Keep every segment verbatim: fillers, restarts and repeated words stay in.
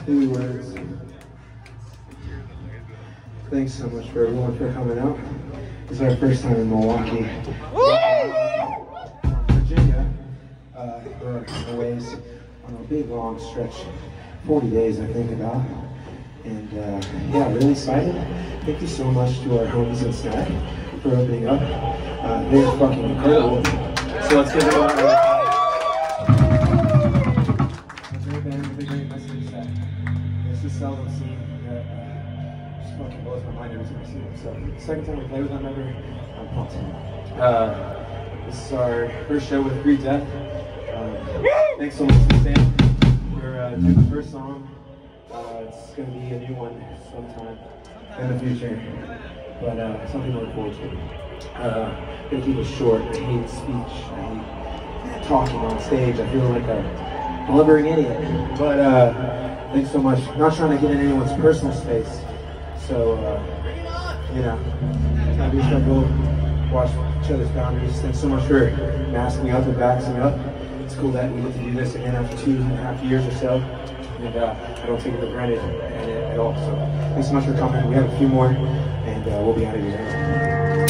Three words. Thanks so much for everyone for coming out. This is our first time in Milwaukee. From Virginia, uh, we're a ways on a big long stretch, forty days I think about. And uh, yeah, really excited. Thank you so much to our homies at Snack for opening up. Uh, they're fucking incredible. So let's give it up. It's a great band with a great message that this is seldom seen. That uh, just fucking blows my mind every time I see them. So second time we play with them ever, I'm pumped. Uh, this is our first show with Free Death. Uh, thanks so much to Sam for uh, doing the first song. Uh, it's going to be a new one sometime in the future, but uh, something to look forward to. Uh, going to keep it short. I hate speech. I hate talking on stage. I feel like a blubbering idiot. But uh, thanks so much. I'm not trying to get in anyone's personal space, so uh, you know, I just gotta go watch each other's boundaries. Thanks so much for masking me up and backing me up. It's cool that we get to do this again after two and a half years or so. And uh, I don't take it for granted at, at all. So thanks so much for coming. We have a few more, and uh, we'll be out of here.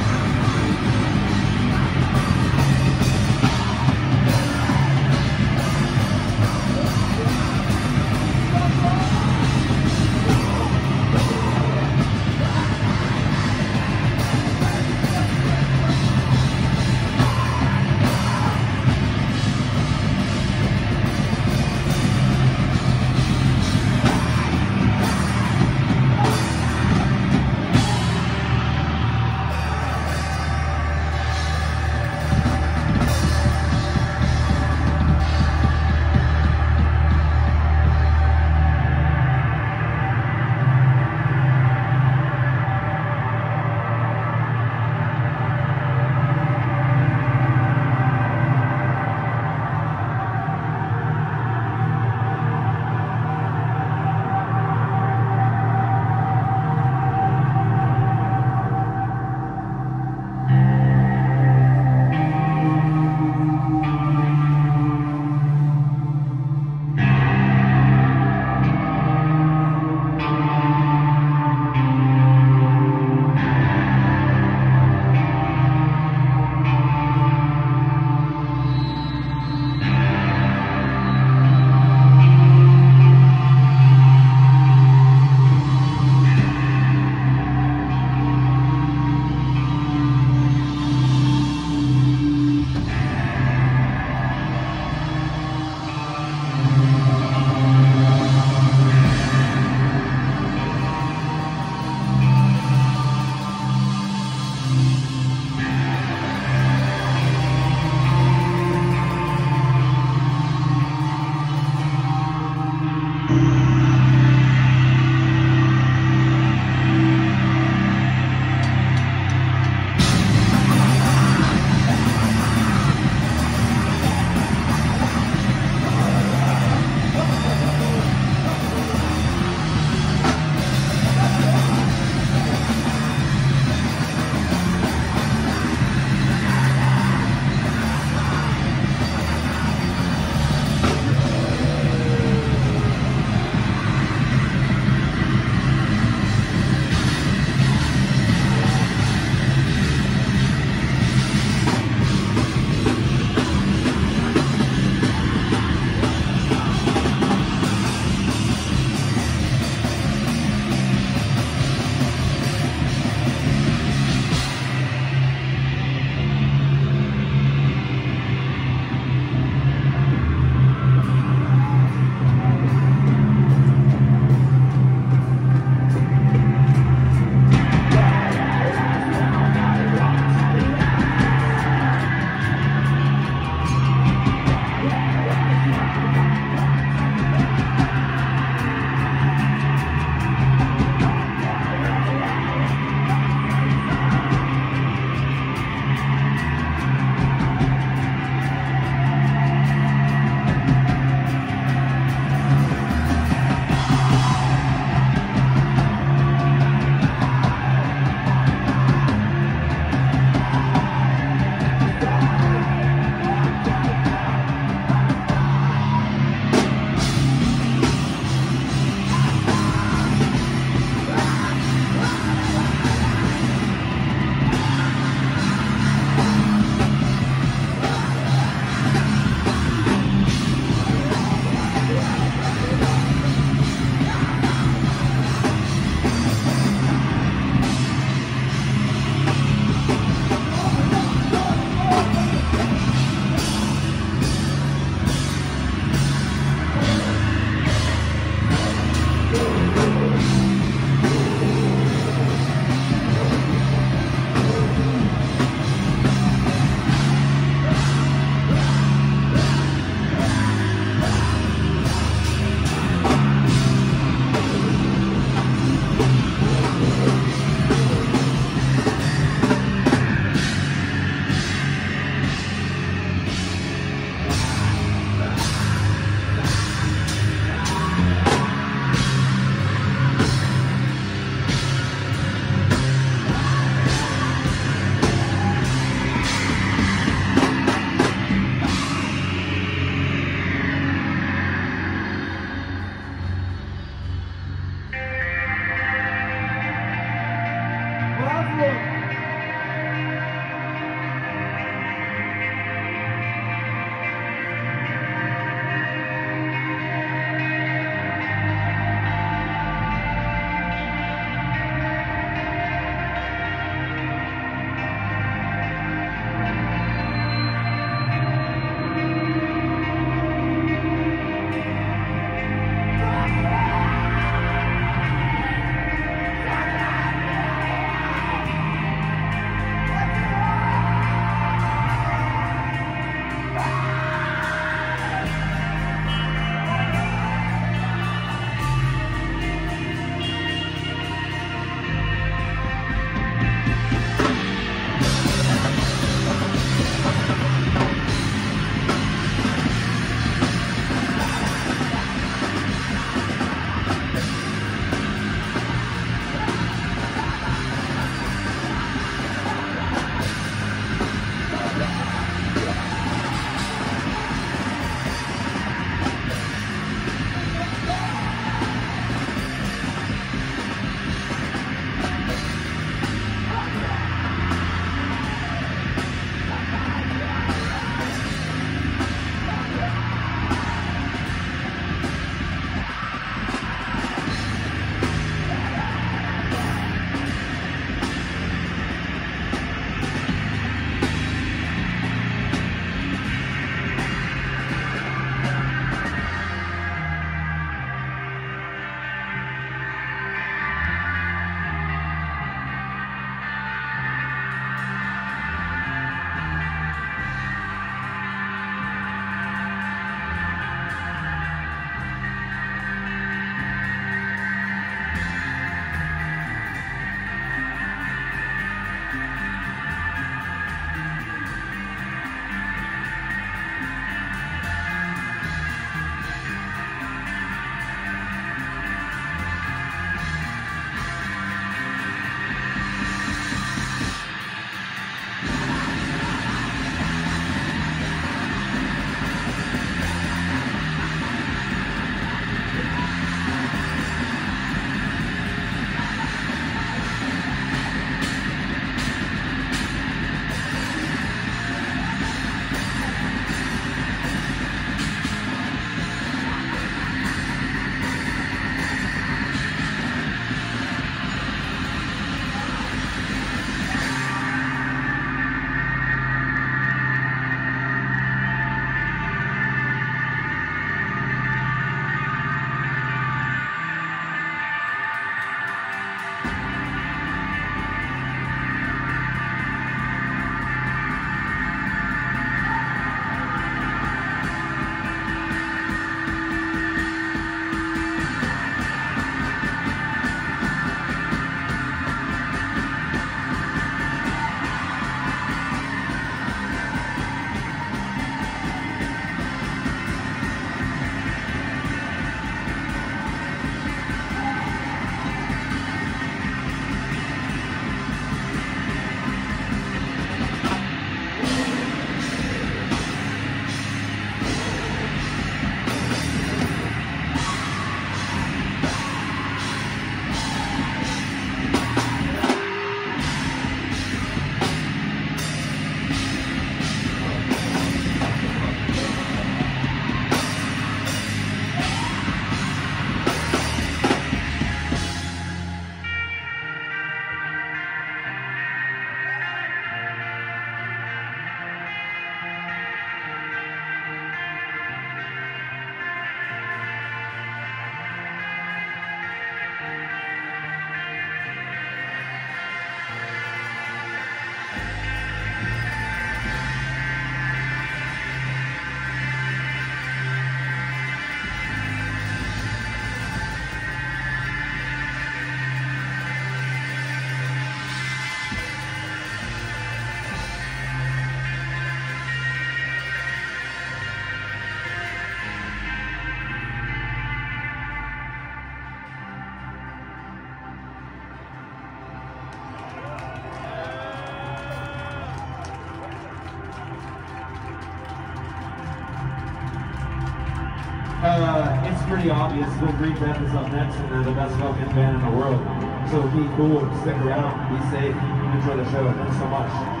pretty obvious. The Green Death is up next, and they're the best fucking band in the world. So be cool, stick around, be safe, enjoy the show. Thanks so much.